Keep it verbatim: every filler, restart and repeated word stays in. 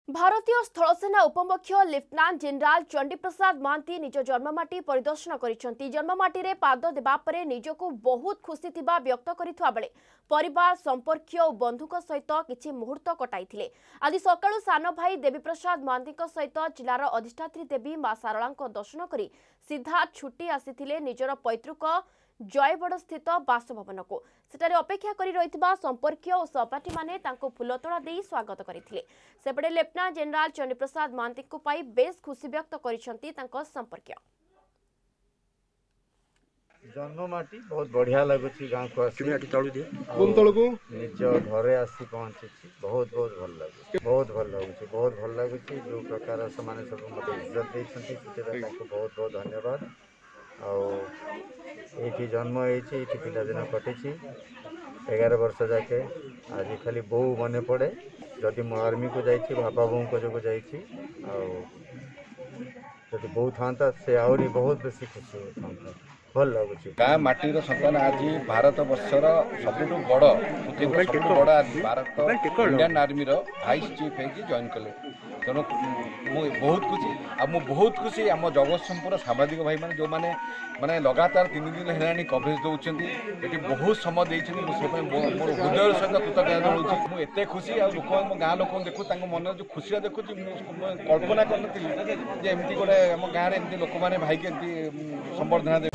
भारतीय स्थलसेना उपमुख्य लेफ्टिनेंट जनरल चंडी प्रसाद महांती निज जन्ममाटी परिदर्शन करिसेंती। जन्ममाटी रे पाद देबा परे निजको बहुत खुशी थिबा व्यक्त करिथुआ बेले परिवार संपर्कीय और बंधुक सहित किछि मुहूर्त कटाइथिले। आज सकाळु सान भाई देवी प्रसाद महांती सहित जिलार अधिष्ठात्री देवी मां सारळांको दर्शन करी सीधा छुट्टी आसीथिले निजर पैतृक जयबड़ स्थित बासभवन को। सेठारे अपेक्षा करी रहितबा संपर्कीय और सहपाठी माने तांको फुलतोड़ा देई स्वागत करिथिले। सेपटे लेफ्टिनेंट जनरल चंडी प्रसाद महांती को पाई बेस खुशी व्यक्त करिसेंती तांको संपर्कीय। जन्ममाटी बहुत बढ़िया लगुची गांव को आसी कोन तळको निज घरे आसी पहुंची बहुत बहुत भल लागु बहुत भल लागुची बहुत भल लागुची जो प्रकार से माने सब मते इज्जत देछंती सेटा ताको बहुत बहुत धन्यवाद। आठी जन्म होती पिलादिन कटी एगार वर्ष जाके आज खाली बो मन पड़े जदि मो आर्मी को जाइए बापा बो को जो जाइए बो था से आहरी बहुत बेसी खुशी होता भल लगुच। गाँ माटीर सन्तान आज भारत वर्षर सबुठ बड़ सबुठ बड़ आज Bharat Indian army vice chief है जॉइन कले तेणु मुझे बहुत खुशी आ मु बहुत खुशी आम जगतसिंहपुर सांबादिक भाई मैंने जो मैंने माने लगातार तीन दिन है कवरेज दौरान ये बहुत समय देते मोर हृदय सहित कृतज्ञता जनाऊँ। मुझे खुशी आ लोक गाँ लोक देखू मन जो खुशी देखुँ कल्पना कर एमती गोटे आम गाँव में लोक मैंने भाई के संबर्धना